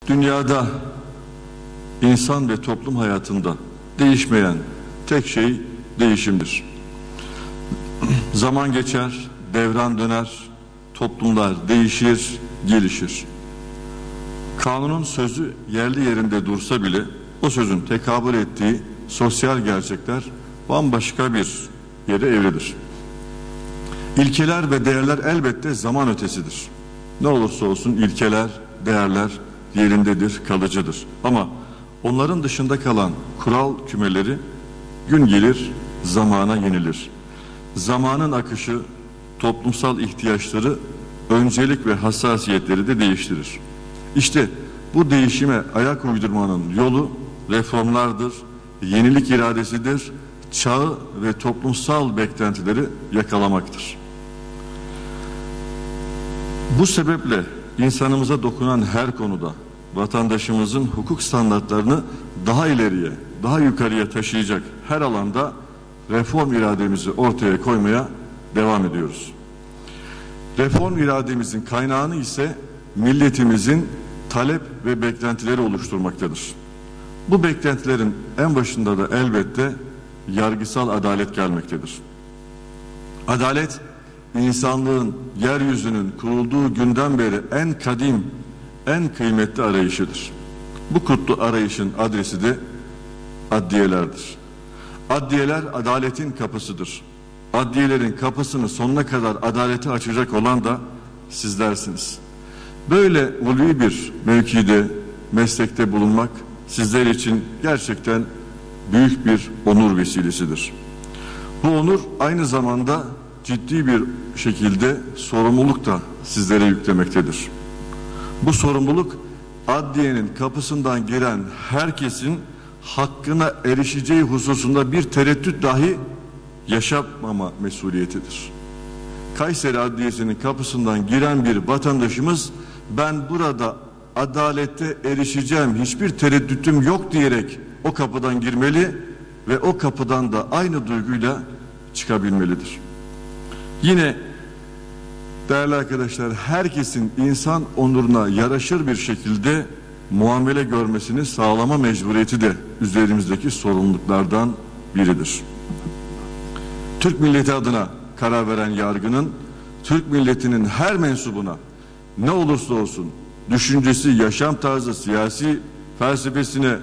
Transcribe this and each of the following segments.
Dünyada, insan ve toplum hayatında değişmeyen tek şey değişimdir. Zaman geçer, devran döner, toplumlar değişir, gelişir. Kanunun sözü yerli yerinde dursa bile o sözün tekabül ettiği sosyal gerçekler bambaşka bir yere evrilir. İlkeler ve değerler elbette zaman ötesidir. Ne olursa olsun ilkeler, değerler yerindedir, kalıcıdır. Ama onların dışında kalan kural kümeleri gün gelir zamana yenilir. Zamanın akışı toplumsal ihtiyaçları, öncelik ve hassasiyetleri de değiştirir. İşte bu değişime ayak uydurmanın yolu reformlardır, yenilik iradesidir, çağı ve toplumsal beklentileri yakalamaktır. Bu sebeple insanımıza dokunan her konuda vatandaşımızın hukuk standartlarını daha ileriye, daha yukarıya taşıyacak her alanda reform irademizi ortaya koymaya devam ediyoruz. Reform irademizin kaynağını ise milletimizin talep ve beklentileri oluşturmaktadır. Bu beklentilerin en başında da elbette yargısal adalet gelmektedir. Adalet, insanlığın yeryüzünün kurulduğu günden beri en kadim, en kıymetli arayışıdır. Bu kutlu arayışın adresi de adliyelerdir. Adliyeler adaletin kapısıdır. Adliyelerin kapısını sonuna kadar adalete açacak olan da sizlersiniz. Böyle ulvi bir mevkide, meslekte bulunmak sizler için gerçekten büyük bir onur vesilesidir. Bu onur aynı zamanda ciddi bir şekilde sorumluluk da sizlere yüklemektedir. Bu sorumluluk adliyenin kapısından giren herkesin hakkına erişeceği hususunda bir tereddüt dahi yaşatmama mesuliyetidir. Kayseri Adliyesi'nin kapısından giren bir vatandaşımız ben burada adalete erişeceğim, hiçbir tereddütüm yok diyerek o kapıdan girmeli ve o kapıdan da aynı duyguyla çıkabilmelidir. Yine değerli arkadaşlar, herkesin insan onuruna yaraşır bir şekilde muamele görmesini sağlama mecburiyeti de üzerimizdeki sorumluluklardan biridir. Türk milleti adına karar veren yargının Türk milletinin her mensubuna ne olursa olsun düşüncesi, yaşam tarzı, siyasi felsefesine,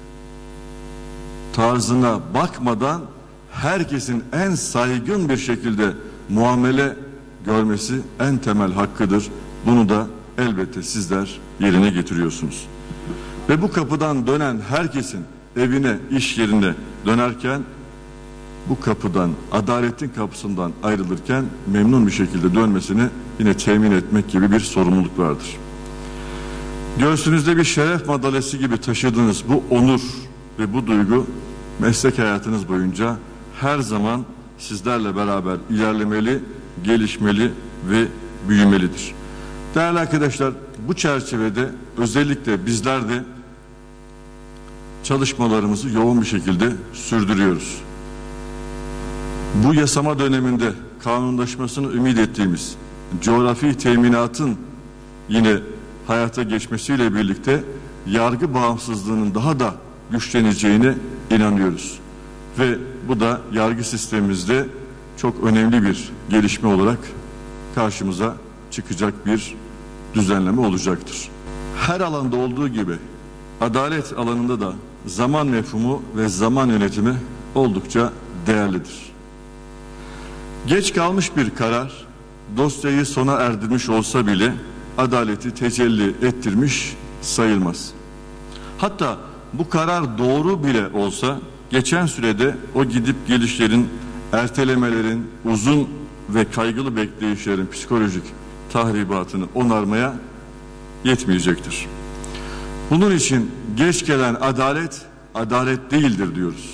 tarzına bakmadan herkesin en saygın bir şekilde muamele görmesi en temel hakkıdır. Bunu da elbette sizler yerine getiriyorsunuz. Ve bu kapıdan dönen herkesin evine, iş yerine dönerken bu kapıdan, adaletin kapısından ayrılırken memnun bir şekilde dönmesini yine temin etmek gibi bir sorumluluk vardır. Göğsünüzde bir şeref madalyası gibi taşıdığınız bu onur ve bu duygu meslek hayatınız boyunca her zaman sizlerle beraber ilerlemeli, gelişmeli ve büyümelidir. Değerli arkadaşlar, bu çerçevede özellikle bizler de çalışmalarımızı yoğun bir şekilde sürdürüyoruz. Bu yasama döneminde kanunlaşmasını ümit ettiğimiz coğrafi teminatın yine hayata geçmesiyle birlikte yargı bağımsızlığının daha da güçleneceğine inanıyoruz. Ve bu da yargı sistemimizde çok önemli bir gelişme olarak karşımıza çıkacak bir düzenleme olacaktır. Her alanda olduğu gibi adalet alanında da zaman mefhumu ve zaman yönetimi oldukça değerlidir. Geç kalmış bir karar dosyayı sona erdirmiş olsa bile adaleti tecelli ettirmiş sayılmaz. Hatta bu karar doğru bile olsa geçen sürede o gidip gelişlerin, ertelemelerin, uzun ve kaygılı bekleyişlerin psikolojik tahribatını onarmaya yetmeyecektir. Bunun için geç gelen adalet, adalet değildir diyoruz.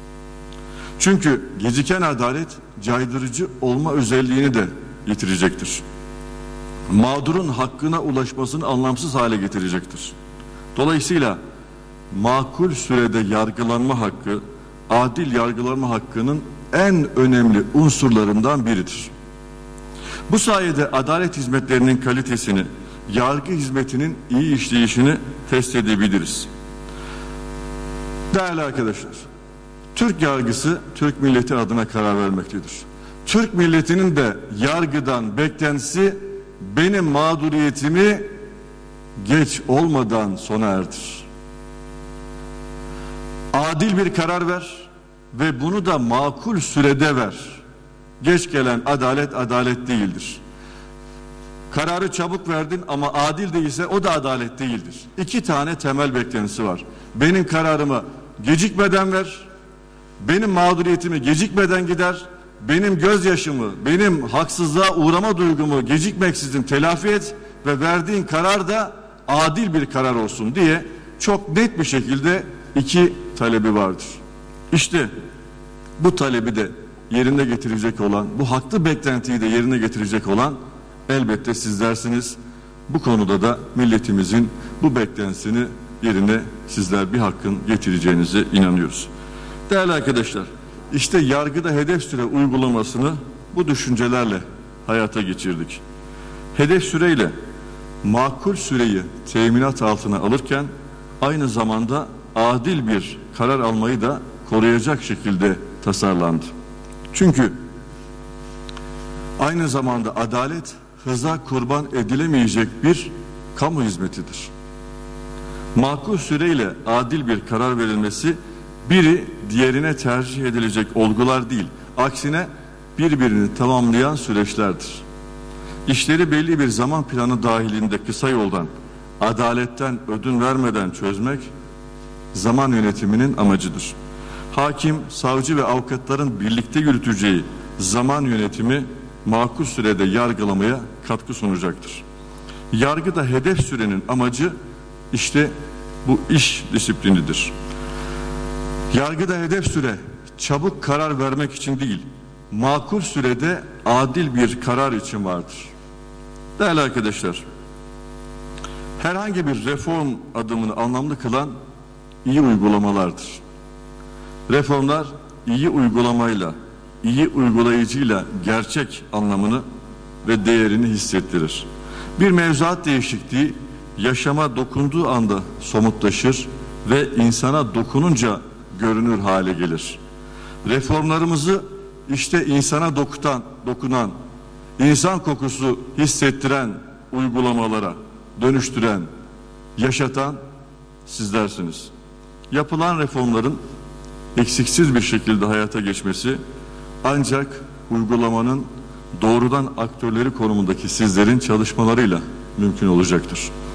Çünkü geciken adalet caydırıcı olma özelliğini de yitirecektir. Mağdurun hakkına ulaşmasını anlamsız hale getirecektir. Dolayısıyla makul sürede yargılanma hakkı, adil yargılanma hakkının en önemli unsurlarından biridir. Bu sayede adalet hizmetlerinin kalitesini yargı hizmetinin iyi işleyişini test edebiliriz. Değerli arkadaşlar, Türk yargısı Türk milleti adına karar vermektedir. Türk milletinin de yargıdan beklentisi benim mağduriyetimi geç olmadan sona erdir. Adil bir karar ver ve bunu da makul sürede ver. Geç gelen adalet adalet değildir. Kararı çabuk verdin ama adil değilse o da adalet değildir. İki tane temel beklentisi var. Benim kararımı gecikmeden ver, benim mağduriyetimi gecikmeden gider, benim gözyaşımı, benim haksızlığa uğrama duygumu gecikmeksizin telafi et ve verdiğin karar da adil bir karar olsun diye çok net bir şekilde iki talebi vardır. İşte bu talebi de yerine getirecek olan, bu haklı beklentiyi de yerine getirecek olan elbette sizlersiniz. Bu konuda da milletimizin bu beklentisini yerine sizler bir hakkın getireceğinize inanıyoruz. Değerli arkadaşlar, işte yargıda hedef süre uygulamasını bu düşüncelerle hayata geçirdik. Hedef süreyle makul süreyi teminat altına alırken aynı zamanda adil bir karar almayı da koruyacak şekilde tasarlandı. Çünkü aynı zamanda adalet hıza kurban edilemeyecek bir kamu hizmetidir. Makul süreyle adil bir karar verilmesi biri diğerine tercih edilecek olgular değil, aksine birbirini tamamlayan süreçlerdir. İşleri belli bir zaman planı dahilinde kısa yoldan, adaletten ödün vermeden çözmek zaman yönetiminin amacıdır. Hakim, savcı ve avukatların birlikte yürüteceği zaman yönetimi makul sürede yargılamaya katkı sunacaktır. Yargıda hedef sürenin amacı işte bu iş disiplinidir. Yargıda hedef süre çabuk karar vermek için değil, makul sürede adil bir karar için vardır. Değerli arkadaşlar, herhangi bir reform adımını anlamlı kılan iyi uygulamalardır. Reformlar iyi uygulamayla, iyi uygulayıcıyla gerçek anlamını ve değerini hissettirir. Bir mevzuat değişikliği yaşama dokunduğu anda somutlaşır ve insana dokununca görünür hale gelir. Reformlarımızı işte insana dokunan, insan kokusu hissettiren uygulamalara dönüştüren, yaşatan sizlersiniz. Yapılan reformların eksiksiz bir şekilde hayata geçmesi ancak uygulamanın doğrudan aktörleri konumundaki sizlerin çalışmalarıyla mümkün olacaktır.